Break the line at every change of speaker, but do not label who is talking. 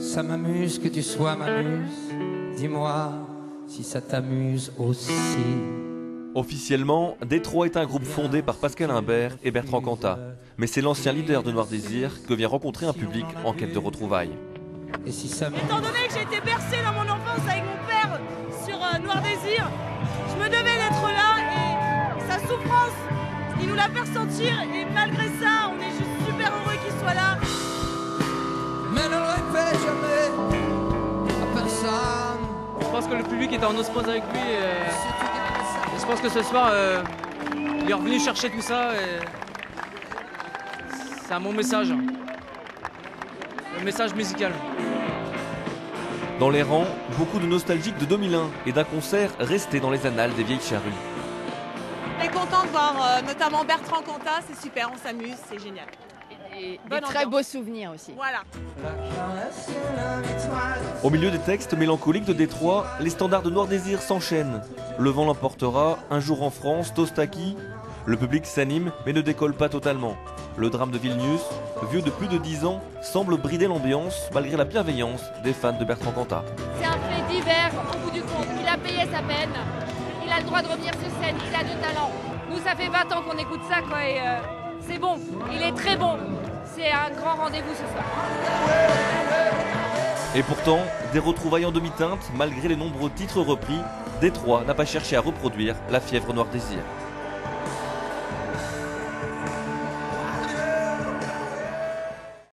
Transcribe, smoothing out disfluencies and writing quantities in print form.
Ça m'amuse que tu sois m'amuse. Dis-moi si ça t'amuse aussi.
Officiellement, Détroit est un groupe fondé par Pascal Imbert et Bertrand Cantat. Mais c'est l'ancien leader de Noir Désir que vient rencontrer un public en quête de retrouvailles.
Et si ça
Étant donné que j'ai été bercé dans mon enfance avec mon père sur Noir Désir, je me devais d'être là et sa souffrance, il nous l'a fait ressentir et malgré ça, on est juste super heureux qu'il soit là.
Mais ne le répète jamais à personne.
Je pense que le public est en osmose avec lui et je pense que ce soir, il est revenu chercher tout ça et c'est un bon message. Le message musical.
Dans les rangs, beaucoup de nostalgiques de 2001 et d'un concert resté dans les annales des vieilles charrues.
On est content de voir notamment Bertrand Cantat, c'est super, on s'amuse, c'est génial.
Et
Bonne
des très
ambiance.
beaux souvenirs aussi.
Voilà.
Au milieu des textes mélancoliques de Détroit, les standards de Noir Désir s'enchaînent. Le vent l'emportera, Un jour en France, Tostaki. Le public s'anime mais ne décolle pas totalement. Le drame de Vilnius, vieux de plus de 10 ans, semble brider l'ambiance malgré la bienveillance des fans de Bertrand Cantat.
C'est un fait divers au bout du compte. Il a payé sa peine. Il a le droit de revenir sur scène. Il a du talent. Nous, ça fait 20 ans qu'on écoute ça, quoi. Et c'est bon. Il est très bon. C'est un grand rendez-vous ce soir.
Et pourtant, des retrouvailles en demi-teinte, malgré les nombreux titres repris, Détroit n'a pas cherché à reproduire la fièvre Noir Désir.